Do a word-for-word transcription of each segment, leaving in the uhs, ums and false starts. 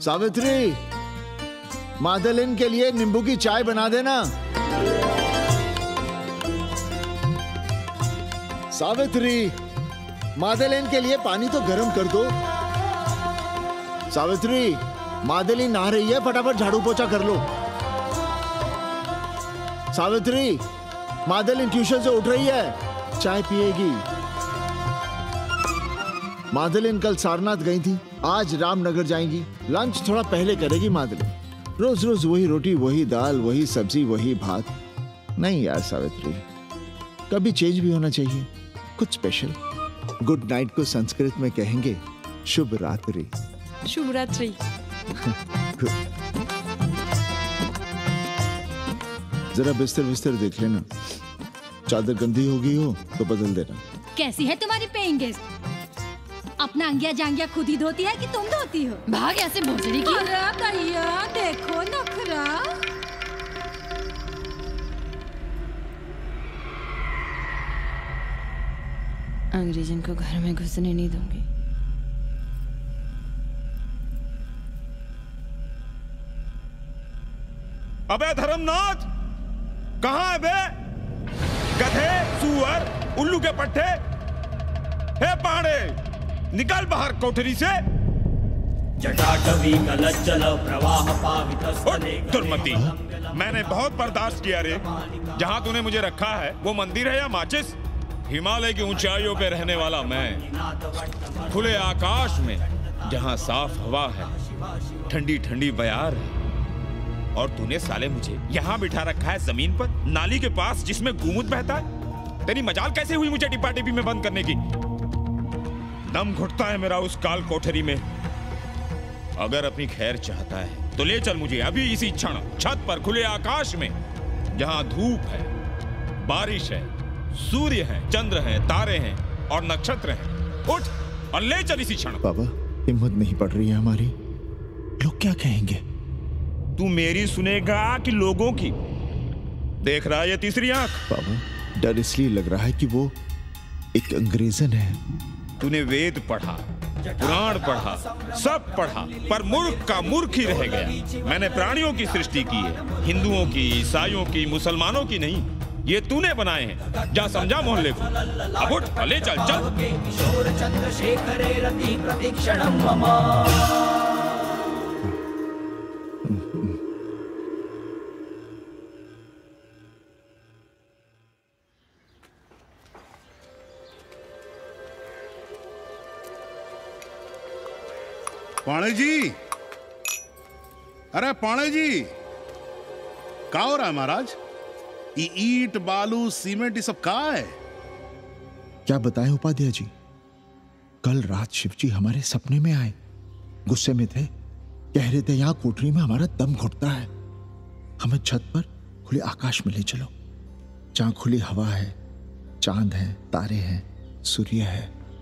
सावित्री, मादलिन के लिए नींबू की चाय बना देना। सावित्री, मादलिन के लिए पानी तो गर्म कर दो। सावित्री, मादलिन नहा रही है, फटाफट झाड़ू पोछा कर लो। सावित्री, मादलिन ट्यूशन से उठ रही है, चाय पिएगी। मादलिन कल सारनाथ गई थी, आज रामनगर जाएंगी, लंच थोड़ा पहले करेगी मादलिन। रोज रोज वही रोटी, वही दाल, वही सब्जी, वही भात। नहीं यार सावित्री, कभी चेंज भी होना चाहिए, कुछ स्पेशल। गुड नाइट को संस्कृत में कहेंगे शुभ रात्रि। शुभ रात्रि। जरा बिस्तर बिस्तर देख लेना, चादर गंदी हो गई हो तो बदल देना। कैसी है तुम्हारी पेइंग गेस्ट? अपना अंगिया जांगिया खुद ही धोती है कि तुम धोती हो? भाग ऐसे भोसड़ी की। भैया देखो नखरा। अंग्रेजन को घर में घुसने नहीं दूंगी। अबे धर्मनाथ, कहाँ है बे? गधे, सुअर, उल्लू के पट्टे। हे पांडे, निकल बाहर कोठरी से। जटाटवी कलज्जल प्रवाह पावितस्तने। दुर्मति, मैंने बहुत बर्दाश्त किया रे। जहाँ तूने मुझे रखा है वो मंदिर है या माचिस? हिमालय की ऊंचाइयों पे रहने वाला मैं, खुले आकाश में जहाँ साफ हवा है, ठंडी ठंडी बयार है, और तूने साले मुझे यहाँ बिठा रखा है जमीन पर, नाली के पास जिसमें गोमूत्र बहता है। तेरी मजाल कैसे हुई मुझे टिपा टिपी में बंद करने की? दम घुटता है मेरा उस काल कोठरी में। अगर अपनी खैर चाहता है तो ले चल मुझे अभी इसी क्षण छत पर, खुले आकाश में, जहां धूप है, बारिश है, सूर्य है, चंद्र है, तारे हैं और नक्षत्र हैं। उठ और ले चल इसी क्षण। बाबा, हिम्मत नहीं पड़ रही है हमारी, लोग क्या कहेंगे? तू मेरी सुनेगा कि लोगों की? देख रहा है ये तीसरी आंख? बाबा, डर इसलिए लग रहा है कि वो एक अंग्रेजन है। तूने वेद पढ़ा, पुराण पढ़ा, सब पढ़ा, पर मूर्ख का मूर्ख ही रह गया। मैंने प्राणियों की सृष्टि की है, हिंदुओं की, ईसाइयों की, मुसलमानों की नहीं। ये तूने बनाए हैं। जा समझा मोहल्ले को। अब उठ, ले चल चल। पाणे जी, अरे पाणे जी, क्या हो रहा है महाराज? ये ईट, बालू, सीमेंट, ये सब कहाँ है? क्या बताएं उपाध्याय जी, कल रात शिवजी हमारे सपने में आए, गुस्से में थे, कह रहे थे यहाँ कोठरी में हमारा दम घुटता है, हमें छत पर खुले आकाश में ले चलो, जहां खुली हवा है, चांद है, तारे हैं, सूर्य है।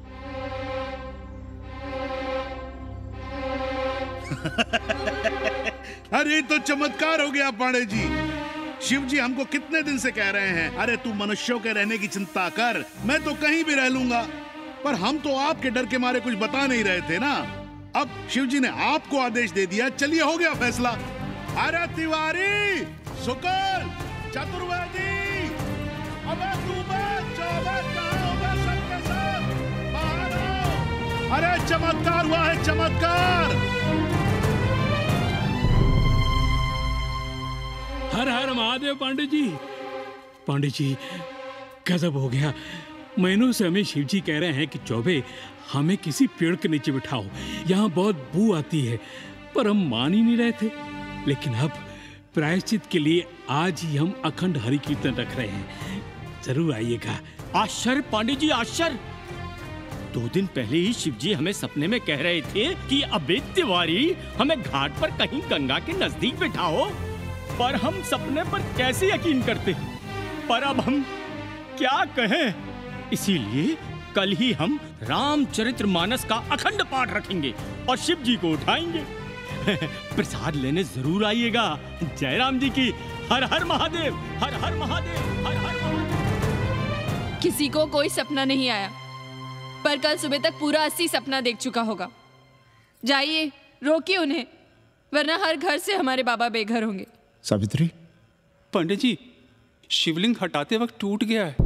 अरे तो चमत्कार हो गया पांडे जी। शिव जी हमको कितने दिन से कह रहे हैं, अरे तू मनुष्यों के रहने की चिंता कर, मैं तो कहीं भी रह लूंगा। पर हम तो आपके डर के मारे कुछ बता नहीं रहे थे ना। अब शिव जी ने आपको आदेश दे दिया, चलिए हो गया फैसला। अरे तिवारी, शुक्ल, चतुर्वेदी, अबे तू बच, अबे कहाँ हो बे सबके सब? बाहर आओ। अरे चमत्कार हुआ है, चमत्कार। हर हर महादेव पांडे जी। पांडे जी, गजब हो गया। महीनों से हमें शिवजी कह रहे हैं कि चौबे हमें किसी पेड़ के नीचे बिठाओ, यहाँ बहुत बू आती है, पर हम मान ही नहीं रहे थे। लेकिन अब प्रायश्चित के लिए आज ही हम अखंड हरि कीर्तन रख रहे हैं, जरूर आइएगा। आश्चर्य पांडे जी, आश्चर्य। दो दिन पहले ही शिवजी हमें सपने में कह रहे थे कि अबे तिवारी, हमें घाट पर कहीं गंगा के नजदीक बिठाओ, पर हम सपने पर कैसे यकीन करते? पर अब हम क्या कहें? इसीलिए कल ही हम रामचरितमानस का अखंड पाठ रखेंगे और शिव जी को उठाएंगे। प्रसाद लेने जरूर आइएगा। जय राम जी की। हर हर महादेव, हर हर महादेव, हर हर महादेव। किसी को कोई सपना नहीं आया, पर कल सुबह तक पूरा अस्सी सपना देख चुका होगा। जाइए, रोकिए उन्हें। वरना हर घर से हमारे बाबा बेघर होंगे। सावित्री, पंडित जी, शिवलिंग हटाते वक्त टूट गया है।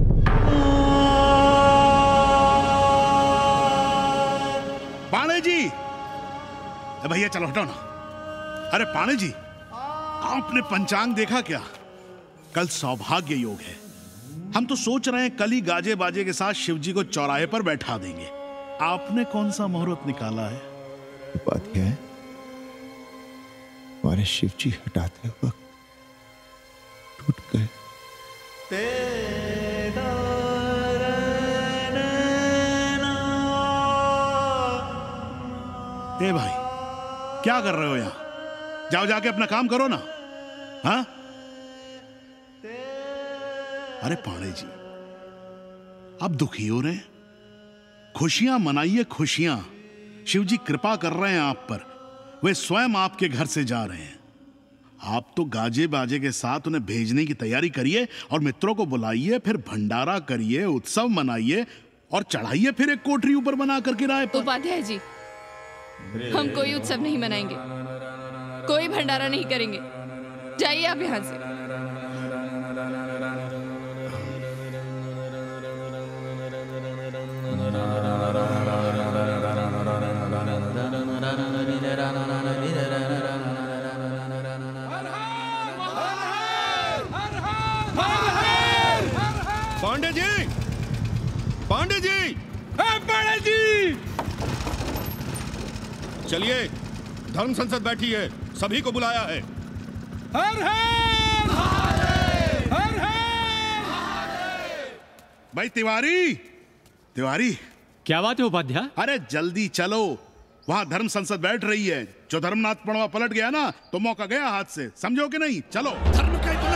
पाणे जी, भैया चलो हटो ना। अरे पाणे जी, आपने पंचांग देखा क्या? कल सौभाग्य योग है। हम तो सोच रहे हैं कल ही गाजे बाजे के साथ शिव जी को चौराहे पर बैठा देंगे। आपने कौन सा मुहूर्त निकाला है? बात यह है, हमारे शिव जी हटाते वक्त टूट गए। ए भाई, क्या कर रहे हो यहां? जाओ जाके अपना काम करो ना। हाँ? अरे पाणे जी, आप दुखी हो रहे हैं? खुशियां मनाइए, खुशियां। शिव जी कृपा कर रहे हैं आप पर। वे स्वयं आपके घर से जा रहे हैं। आप तो गाजे बाजे के साथ उन्हें भेजने की तैयारी करिए और मित्रों को बुलाइए, फिर भंडारा करिए, उत्सव मनाइए और चढ़ाइए फिर एक कोठरी ऊपर बना कर किराए पर। उपाध्याय जी, हम कोई उत्सव नहीं मनाएंगे, कोई भंडारा नहीं करेंगे। जाइए आप यहाँ से। पांडे जी, पांडे जी, पांडे जी, चलिए, धर्म संसद बैठी है, सभी को बुलाया है। हर हर हर हर। भाई तिवारी, तिवारी, क्या बात है उपाध्याय? अरे जल्दी चलो, वहां धर्म संसद बैठ रही है। जो धर्मनाथ पड़वा पलट गया ना तो मौका गया हाथ से, समझो कि नहीं? चलो। धर्म का इतना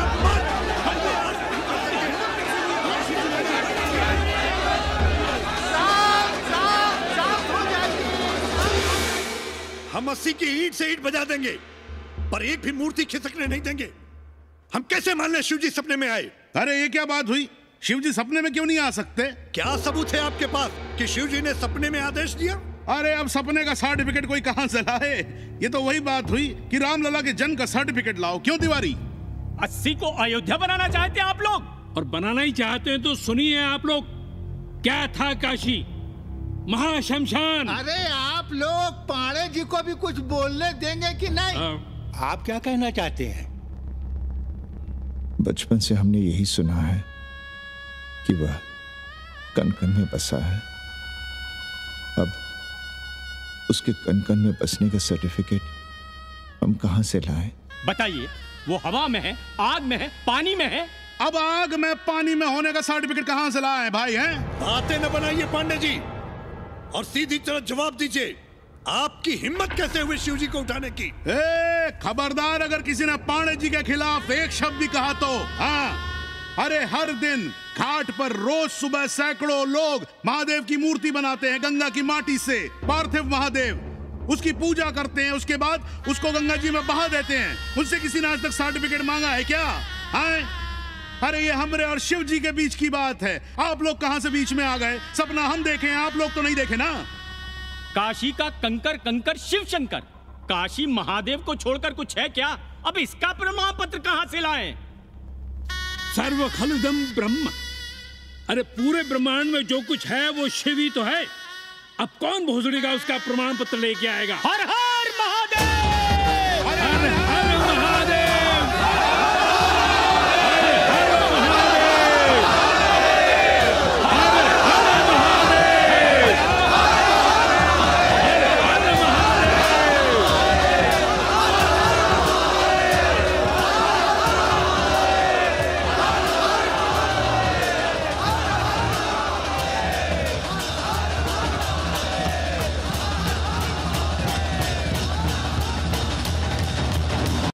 हम अस्सी की ईंट से ईंट बजा देंगे, पर एक भी मूर्ति खिसकने नहीं देंगे। हम कैसे मान लें शिव जी सपने में आए? अरे ये क्या बात हुई? शिव जी सपने में क्यों नहीं आ सकते? क्या सबूत है आपके पास कि शिव जी ने सपने में आदेश दिया? अरे अब सपने का सर्टिफिकेट कोई कहां से लाए? ये तो वही बात हुई कि रामलला के जन्म का सर्टिफिकेट लाओ। क्यों तिवारी? अस्सी को अयोध्या बनाना चाहते हैं आप लोग? और बनाना ही चाहते हैं तो सुनिए आप लोग, क्या था काशी महाशमशान। अरे आप लोग पाणे जी को भी कुछ बोलने देंगे कि नहीं? आ, आप क्या कहना चाहते हैं? बचपन से हमने यही सुना है कि वह कन कन में बसा है। अब उसके कन कन में बसने का सर्टिफिकेट हम कहां से लाएं? बताइए, वो हवा में है, आग में है, पानी में है। अब आग में पानी में होने का सर्टिफिकेट कहां से लाए भाई? हैं? बातें न बनाइए पांडे जी, और सीधी तरह जवाब दीजिए। आपकी हिम्मत कैसे हुई शिव जी को उठाने की? ए, खबरदार अगर किसी ने पांडे जी के खिलाफ एक शब्द भी कहा तो। हाँ, अरे हर दिन घाट पर रोज सुबह सैकड़ों लोग महादेव की मूर्ति बनाते हैं गंगा की माटी से, पार्थिव महादेव। उसकी पूजा करते हैं, उसके बाद उसको गंगा जी में बहा देते हैं। उनसे किसी ने आज तक सर्टिफिकेट मांगा है क्या? हाँ? अरे ये हमरे और शिव जी के बीच की बात है। आप लोग कहां से बीच में आ गए? सपना हम देखे हैं, आप लोग तो नहीं देखे ना। काशी का कंकर कंकर शिव शंकर, काशी महादेव को छोड़कर कुछ है क्या? अब इसका प्रमाण पत्र कहां से लाएं? सर्व खलुदम ब्रह्म। अरे पूरे ब्रह्मांड में जो कुछ है वो शिव ही तो है। अब कौन भोसड़ी का उसका प्रमाण पत्र लेके आएगा? हर हर